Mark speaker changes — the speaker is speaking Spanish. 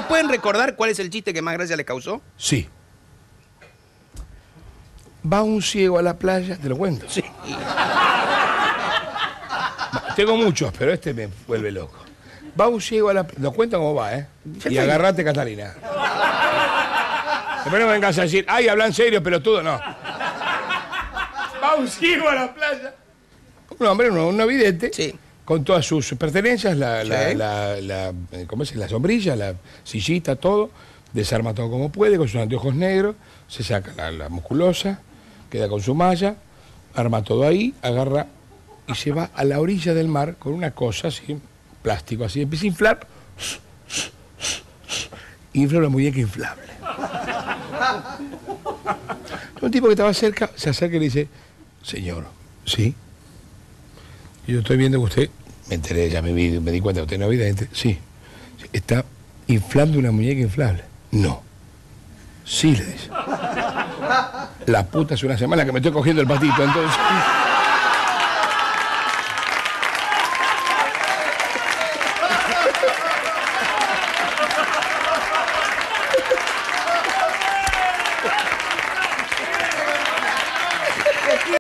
Speaker 1: pueden recordar cuál es el chiste que más gracia les causó?
Speaker 2: Sí. Va un ciego a la playa, te lo cuento.
Speaker 1: Sí.
Speaker 2: Tengo muchos, pero este me vuelve loco. Va un ciego a la playa, lo cuento cómo va, ¿eh? Y agarrate, Catalina. Después no vengas a decir, ay, habla en serio, pelotudo, no. Va un ciego a la playa. Un hombre, un vidente,
Speaker 1: sí,
Speaker 2: con todas sus pertenencias, ¿cómo es? La sombrilla, la sillita, todo, desarma todo como puede, con sus anteojos negros, se saca la musculosa, queda con su malla, arma todo ahí, agarra y se va a la orilla del mar con una cosa así, plástico así, empieza a inflar, infla una muñeca inflable. Un tipo que estaba cerca se acerca y le dice, señor, ¿sí? Y yo estoy viendo que usted, me enteré, ya me di cuenta que usted no es vidente, sí, está inflando una muñeca inflable. No. Sí, le dice. La puta, hace una semana que me estoy cogiendo el patito, entonces...